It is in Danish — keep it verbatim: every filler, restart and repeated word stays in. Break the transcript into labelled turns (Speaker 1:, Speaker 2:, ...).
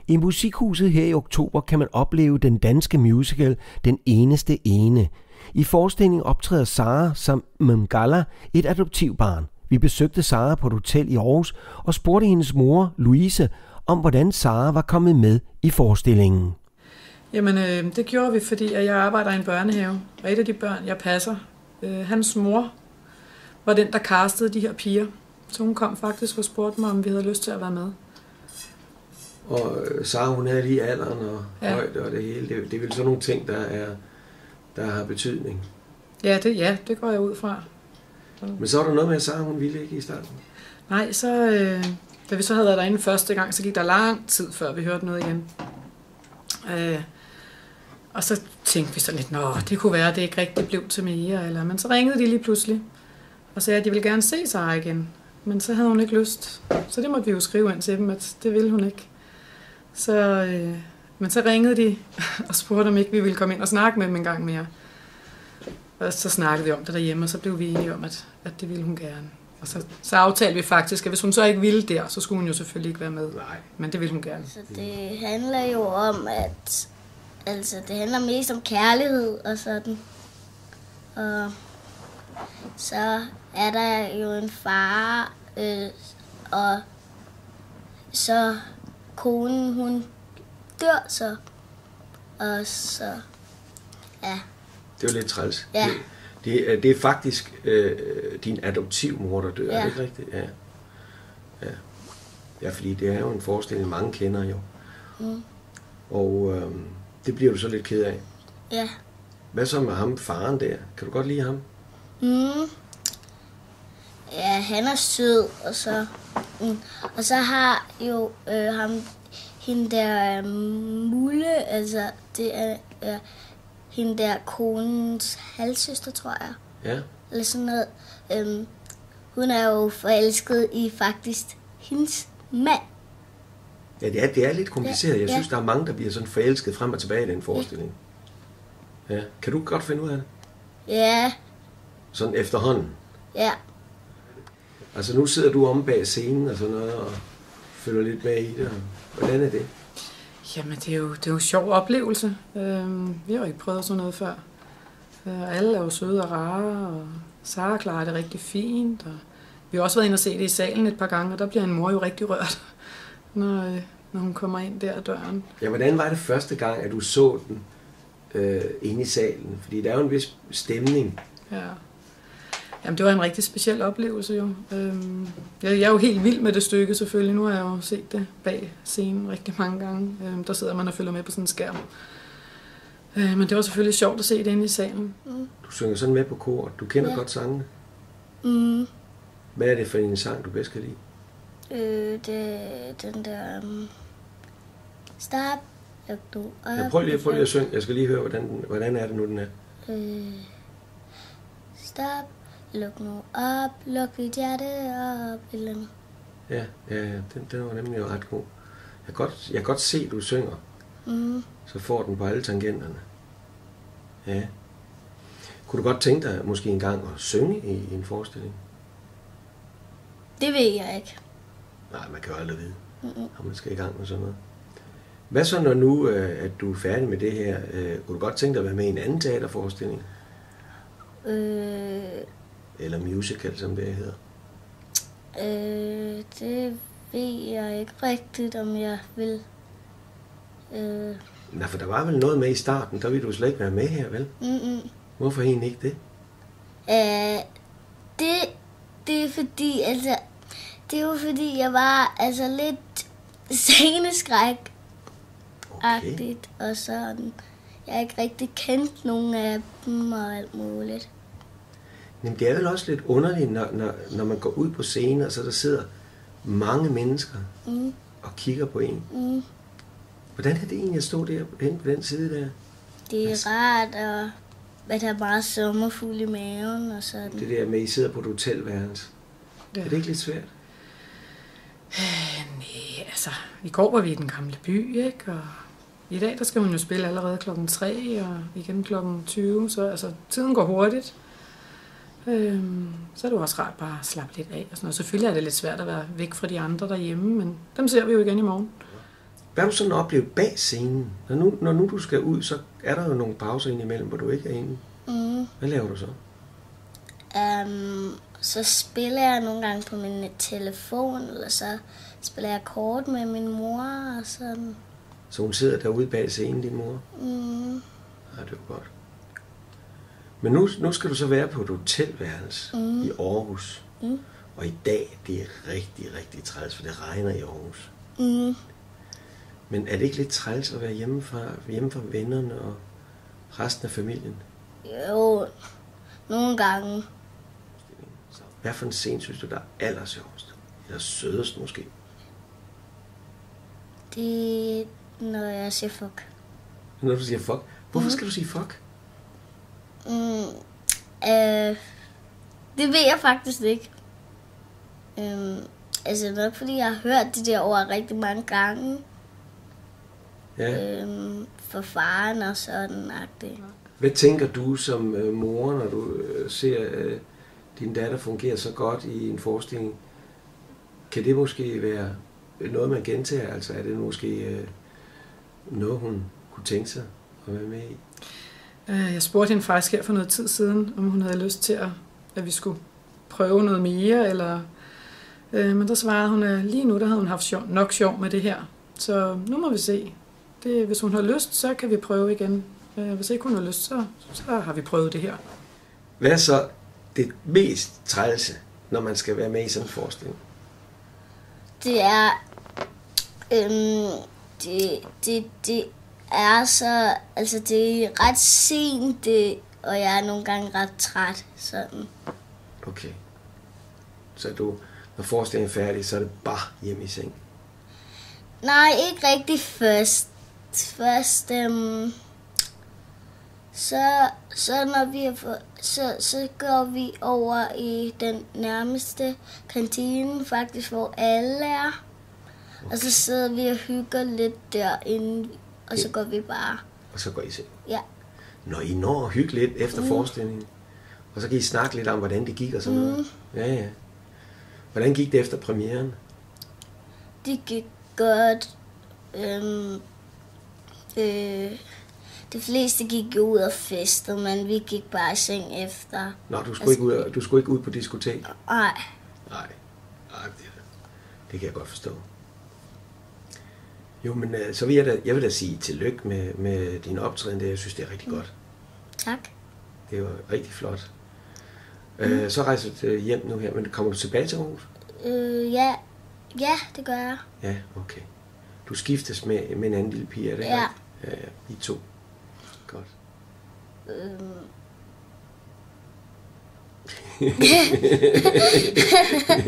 Speaker 1: I Musikhuset her i oktober kan man opleve den danske musical Den Eneste Ene. I forestillingen optræder Sara som Mngala, et adoptivbarn. Vi besøgte Sara på et hotel i Aarhus og spurgte hendes mor, Louise, om hvordan Sara var kommet med i forestillingen.
Speaker 2: Jamen, øh, det gjorde vi, fordi jeg arbejder i en børnehave, og et af de børn, jeg passer, øh, hans mor, var den, der castede de her piger. Så hun kom faktisk og spurgte mig, om vi havde lyst til at være med.
Speaker 3: Og Sara, hun havde lige alderen og ja. højde og det hele. Det, det er vel sådan nogle ting, der, er, der har betydning.
Speaker 2: Ja det, ja, det går jeg ud fra.
Speaker 3: Men så var der noget med, at Sara, hun ville ikke i starten?
Speaker 2: Nej, så, øh, da vi så havde været derinde første gang, så gik der lang tid, før vi hørte noget igen. Øh, og så tænkte vi sådan lidt, nå, det kunne være, at det ikke rigtig blev til mere. Eller, men så ringede de lige pludselig og sagde, at de ville gerne se Sara igen. Men så havde hun ikke lyst. Så det måtte vi jo skrive ind til dem, at det ville hun ikke. Så, øh, men så ringede de og spurgte, om ikke vi ville komme ind og snakke med dem en gang mere. Og så snakkede vi om det derhjemme, og så blev vi enige om, at, at det ville hun gerne. Og så, så aftalte vi faktisk, at hvis hun så ikke ville der, så skulle hun jo selvfølgelig ikke være med.
Speaker 3: Nej.
Speaker 2: Men det ville hun gerne.
Speaker 4: Så det handler jo om, at altså, det handler mest om kærlighed og sådan. Og så er der jo en far, øh, og så konen, hun dør så. Og så, ja.
Speaker 3: Det er jo lidt træls.
Speaker 4: Ja.
Speaker 3: Det, det, er, det er faktisk øh, din adoptivmor, der dør,
Speaker 4: ja.
Speaker 3: Er det ikke rigtigt? Ja. Ja. Ja, fordi det er jo en forestilling, mange kender jo.
Speaker 4: Mm.
Speaker 3: Og øh, det bliver du så lidt ked af.
Speaker 4: Ja.
Speaker 3: Hvad så med ham, faren der? Kan du godt lide ham?
Speaker 4: Mm. Ja, han er sød, og så, mm, og så har jo øh, ham, hende der Mulle, altså det er øh, hende der konens halvsøster, tror jeg.
Speaker 3: Ja.
Speaker 4: Eller sådan noget. Øhm, hun er jo forelsket i faktisk hendes mand.
Speaker 3: Ja, det er, det er lidt kompliceret. Jeg
Speaker 4: ja.
Speaker 3: synes, der er mange, der bliver sådan forelsket frem og tilbage i den forestilling. Ja. Kan du godt finde ud af det?
Speaker 4: Ja.
Speaker 3: Sådan efterhånden?
Speaker 4: Ja.
Speaker 3: Altså nu sidder du omme bag scenen og sådan noget, og følger lidt med i det. Hvordan er det?
Speaker 2: Jamen, det er jo, det er jo en sjov oplevelse. Øh, vi har jo ikke prøvet sådan noget før. Øh, alle er jo søde og rare, og Sara klarer det rigtig fint. Og vi har også været inde og se det i salen et par gange, og der bliver en mor jo rigtig rørt, når, øh, når hun kommer ind der ad døren.
Speaker 3: Ja, hvordan var det første gang, at du så den øh, inde i salen? Fordi der er jo en vis stemning.
Speaker 2: Ja. Jamen, det var en rigtig speciel oplevelse jo. Øhm, jeg, jeg er jo helt vild med det stykke selvfølgelig. Nu har jeg jo set det bag scenen rigtig mange gange. Øhm, der sidder man og følger med på sådan en skærm. Øh, men det var selvfølgelig sjovt at se det inde i salen.
Speaker 4: Mm.
Speaker 3: Du synger sådan med på kor. Du kender ja. godt sangene.
Speaker 4: Mm.
Speaker 3: Hvad er det for en sang, du bedst kan lide?
Speaker 4: Øh, det den der... Um... Stop. Luk nu op.
Speaker 3: Ja, prøv lige, prøv lige at synge. Jeg skal lige høre, hvordan, den, hvordan er det nu, den er.
Speaker 4: Øh... Stop. Luk nu op, luk dit hjerte op, eller noget.
Speaker 3: Ja, ja, den, den var nemlig ret god. Jeg kan godt, jeg kan godt se, at du synger.
Speaker 4: Mm.
Speaker 3: Så får den på alle tangenterne. Ja. Kunne du godt tænke dig måske en gang at synge i, i en forestilling?
Speaker 4: Det ved jeg ikke.
Speaker 3: Nej, man kan jo aldrig vide,
Speaker 4: Mm-mm.
Speaker 3: om man skal i gang med sådan noget. Hvad så, når nu, øh, at du er færdig med det her? Øh, kunne du godt tænke dig at være med i en anden teaterforestilling?
Speaker 4: Øh...
Speaker 3: Eller musical, som det hedder?
Speaker 4: Øh, det ved jeg ikke rigtigt, om jeg vil. Øh...
Speaker 3: Nej, for der var vel noget med i starten, der ville du slet ikke være med her, vel?
Speaker 4: Mm-mm.
Speaker 3: Hvorfor egentlig ikke det?
Speaker 4: Øh, det, det er fordi, altså, det er jo fordi, jeg var altså lidt sceneskræk agtigt
Speaker 3: okay.
Speaker 4: Og sådan. Jeg har ikke rigtig kendt nogen af dem og alt muligt.
Speaker 3: Jamen, det er vel også lidt underligt, når, når, når man går ud på scenen, og så der sidder mange mennesker
Speaker 4: mm.
Speaker 3: og kigger på en.
Speaker 4: Mm.
Speaker 3: Hvordan er det egentlig at stå der hen på den side der?
Speaker 4: Det er altså rart, og at der er meget sommerfugl i maven og sådan.
Speaker 3: Det der med, at I sidder på et hotelværelse. Ja. Er det ikke lidt svært?
Speaker 2: Øh, nej, altså, i går var vi i Den Gamle By, ikke? Og i dag, der skal hun jo spille allerede klokken tre, og igen klokken tyve, så altså, tiden går hurtigt. Øhm, så er det jo også rart bare at slappe lidt af. Og sådan noget. Selvfølgelig er det lidt svært at være væk fra de andre derhjemme, men dem ser vi jo igen i morgen.
Speaker 3: Hvad har du sådan oplevet bag scenen? Når nu, når nu du skal ud, så er der jo nogle pauser indimellem, hvor du ikke er inde.
Speaker 4: Mm.
Speaker 3: Hvad laver du så?
Speaker 4: Um, så spiller jeg nogle gange på min telefon, eller så spiller jeg kort med min mor og sådan.
Speaker 3: Så hun sidder derude bag scenen, din mor?
Speaker 4: Mm.
Speaker 3: Ja, det er godt. Men nu, nu skal du så være på et hotelværelse mm. i Aarhus.
Speaker 4: Mm.
Speaker 3: Og i dag, det er rigtig, rigtig træls, for det regner i Aarhus.
Speaker 4: Mm.
Speaker 3: Men er det ikke lidt træls at være hjemme fra, hjemme fra vennerne og resten af familien?
Speaker 4: Jo, nogle gange.
Speaker 3: Hvad for en scene synes du, der er allersjovest? Eller sødest måske?
Speaker 4: Det er, når jeg siger fuck.
Speaker 3: Når du siger fuck? Hvorfor
Speaker 4: Mm.
Speaker 3: skal du sige fuck?
Speaker 4: Mm. Øh, det ved jeg faktisk ikke. Um, altså nok fordi jeg har hørt det der ord rigtig mange gange.
Speaker 3: Ja.
Speaker 4: Um, for faren og sådan agtigt.
Speaker 3: Hvad tænker du som øh, mor, når du øh, ser øh, din datter fungere så godt i en forestilling? Kan det måske være noget, man gentager? Altså er det måske øh, noget, hun kunne tænke sig at være med i?
Speaker 2: Jeg spurgte hende faktisk her for noget tid siden, om hun havde lyst til, at, at vi skulle prøve noget mere, eller... Øh, men der svarede hun, at lige nu der havde hun haft sjov, nok sjov med det her. Så nu må vi se. Det, hvis hun har lyst, så kan vi prøve igen. Øh, hvis ikke hun har lyst, så, så har vi prøvet det her.
Speaker 3: Hvad er så det mest trælse, når man skal være med i sådan en forestilling?
Speaker 4: Det er... Øhm, det, det, det er så... Altså, det er ret sent, det, og jeg er nogle gange ret træt. Sådan.
Speaker 3: Okay. Så du, når forestillingen er færdig, så er det bare hjemme i seng?
Speaker 4: Nej, ikke rigtig først. Først... Øhm, så, så når vi er for, så, så går vi over i den nærmeste kantine, faktisk, hvor alle er. Okay. Og så sidder vi og hygger lidt derinde, og så går vi bare.
Speaker 3: Og så går I seng?
Speaker 4: Ja.
Speaker 3: Når I når at hygge lidt efter mm. forestillingen, og så kan I snakke lidt om, hvordan det gik og sådan mm. noget? Ja, ja. Hvordan gik det efter premieren?
Speaker 4: Det gik godt. Øhm, øh, de fleste gik jo ud og festede, men vi gik bare i seng efter.
Speaker 3: Nå, du skulle, ikke, ud, du skulle ikke ud på diskotek?
Speaker 4: Nej.
Speaker 3: Nej, nej, det, det kan jeg godt forstå. Jo, men så vil jeg da, jeg vil da sige tillykke med, med din optræden. Det, jeg synes, det er rigtig godt.
Speaker 4: Tak.
Speaker 3: Det var rigtig flot. Mm. Øh, så rejser du hjem nu her, men kommer du tilbage til Aarhus?
Speaker 4: Øh, ja. Ja, det gør jeg.
Speaker 3: Ja, okay. Du skiftes med, med en anden lille pige, er det
Speaker 4: ja.
Speaker 3: Ja, ja, I to. Godt.
Speaker 4: Øhm.